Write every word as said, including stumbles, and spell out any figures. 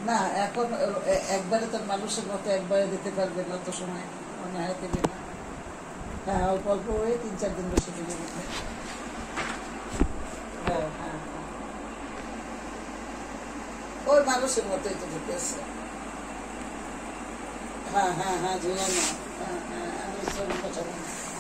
না এখন এ- একবারে তো মানুষের মতো একবারে দিতে পারবে না, তো সময় মনে হয় দেবে না। হ্যাঁ, অল্প অল্প হয়ে তিন চার দিন বেশি দিলে দিতে। হ্যাঁ হ্যাঁ হ্যাঁ, ওই মানুষের মতোই তো দিতেছে। হ্যাঁ হ্যাঁ হ্যাঁ, ঝুলানো। হ্যাঁ হ্যাঁ, আমি শ্রম পাঠাবো।